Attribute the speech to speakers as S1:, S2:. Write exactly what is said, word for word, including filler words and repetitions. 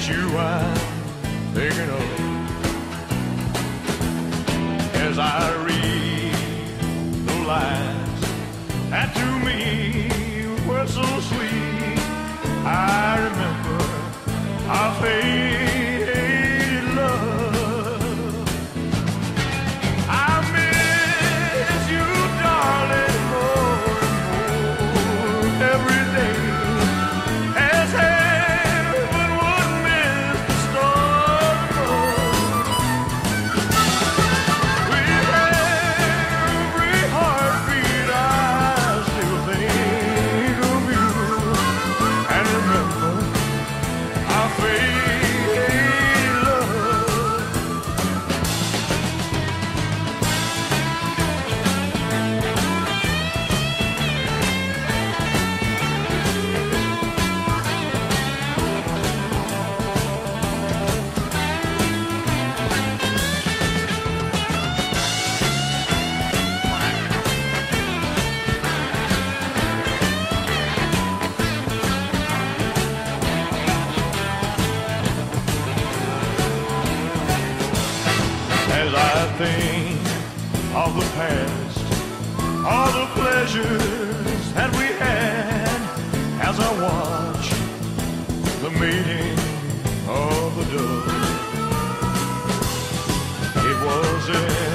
S1: you I'm thinking of as I read the lines that to me were so sweet. I remember our faded love. I miss you, darling, more and more every day. As heaven would miss the stars above. With every heartbeat I still think of you and remember our faded love. As I think of the past, all the pleasures that we had, as I watch the mating of the dove, it was in